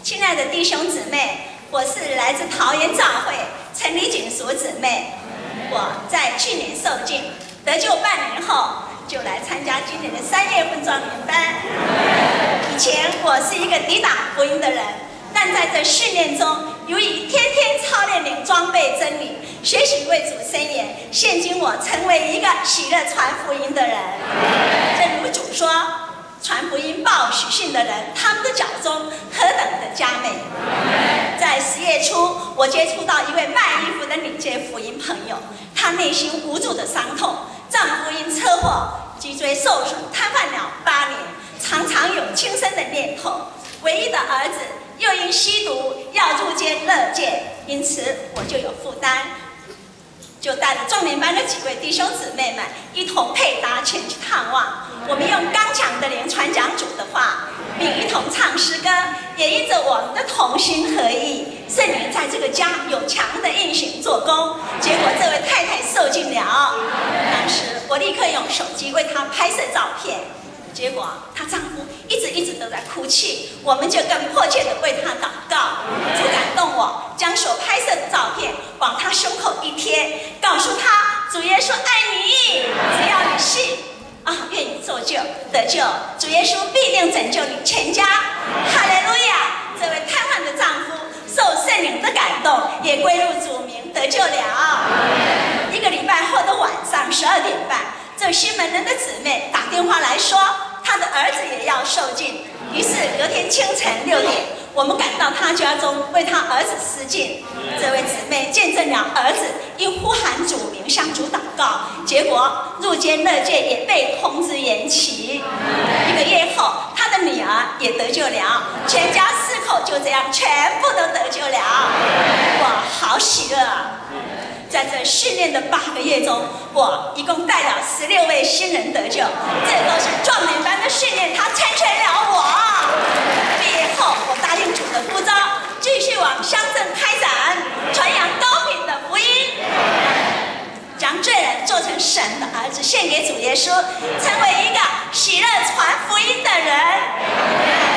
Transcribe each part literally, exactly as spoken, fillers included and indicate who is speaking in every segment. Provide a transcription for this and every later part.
Speaker 1: 亲爱的弟兄姊妹，我是来自桃园教会陈李锦淑姊妹。我在去年受浸得救半年后，就来参加今年的三月份壮年班。以前我是一个抵挡福音的人，但在这训练中，由于天天操练领装备真理，学习为主伸言，现今我成为一个喜乐传福音的人。正如主说，传福音报喜讯的人，他们的脚中何等的佳美！在十月初，我接触到一位卖衣服的女街福音朋友，她内心无助的伤痛，丈夫因车祸、脊椎受损瘫痪了八年，常常有轻生的念头。唯一的儿子又因吸毒要入监乐戒，因此我就有负担，就带着壮年班的几位弟兄姊妹们一同配搭前去探望。我们用刚强的灵传讲主的话，并一同唱诗歌，也因着我们的同心合意，圣灵在这个家有强的运行做工。结果这位太太受尽了，当时我立刻用手机为她拍摄照片，结果她丈夫一直一直都在哭泣，我们就更迫切的为她祷告。主感动我，将所拍摄的照片往她胸口一贴，告诉她主耶稣爱你，只要你信啊，愿意做救得救，主耶稣必定拯救你全家。哈利路亚！这位瘫痪的丈夫受圣灵的感动，也归入主名得救了。一个礼拜后的晚上十二点半，这新门人的姊妹打电话来说，她的儿子也要受浸。于是隔天清晨六点，我们赶到他家中为他儿子施浸。这位姊妹见证了儿子因呼喊主名向主祷告，结果入监乐戒也被通知延期。一个月后，他的女儿也得救了，全家四口就这样全部都得救了。哇，好喜乐啊！在这训练的八个月中，我一共带了十六位新人得救，这都是壮年班的训练，他成全了我。毕业后，我答应主的呼召，继续往乡镇开展，传扬高品的福音，将罪人做成神的儿子，献给主耶稣，成为一个喜乐传福音的人。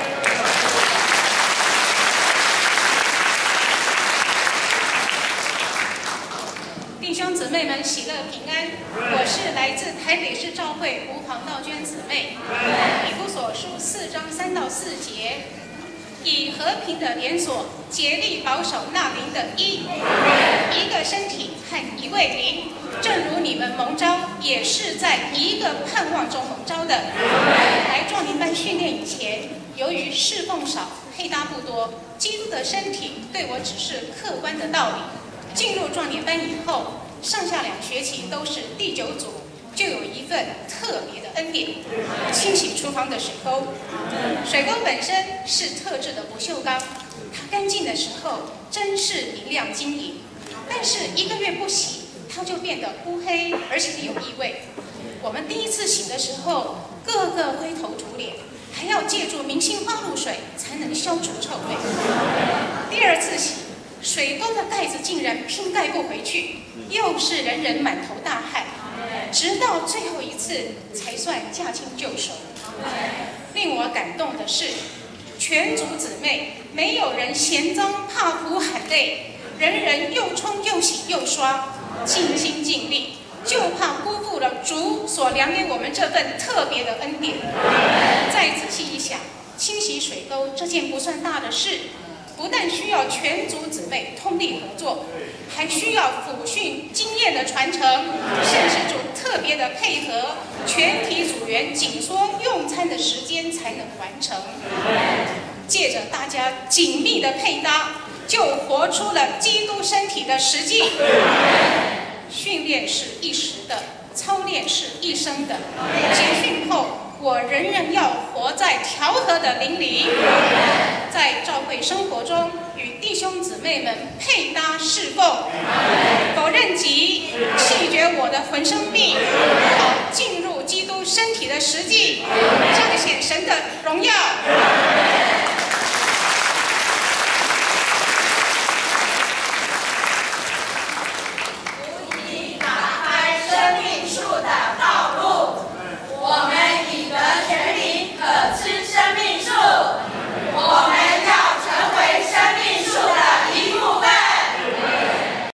Speaker 2: 弟兄姊妹们，喜乐平安！我是来自台北市教会吴黄道娟姊妹。以弗所书四章三到四节，以和平的连锁竭力保守那灵的一，一个身体和一位灵，正如你们蒙召，也是在一个盼望中蒙召的。来壮年班训练以前，由于侍奉少、配搭不多，基督的身体对我只是客观的道理。进入壮年班以后，上下两学期都是第九组，就有一份特别的恩典，清洗厨房的水沟。水沟本身是特制的不锈钢，它干净的时候真是明亮晶莹，但是一个月不洗，它就变得乌黑，而且有异味。我们第一次洗的时候，个个灰头土脸，还要借助明星花露水才能消除臭味。第二次洗，水沟的盖子竟然拼盖不回去，又是人人满头大汗，直到最后一次才算驾轻就熟。令我感动的是，全组姊妹没有人嫌脏怕苦喊累，人人又冲又洗又刷，尽心尽力，就怕辜负了主所量给我们这份特别的恩典。再仔细一想，清洗水沟这件不算大的事，不但需要全组姊妹通力合作，还需要辅训经验的传承，甚至主特别的配合，全体组员紧缩用餐的时间才能完成。借着大家紧密的配搭，就活出了基督身体的实际。训练是一时的，操练是一生的。结训后，我仍然要活在调和的灵里，在教会生活中与弟兄姊妹们配搭侍奉，否认己，弃绝我的魂生命，好进入基督身体的实际，彰显神的荣耀。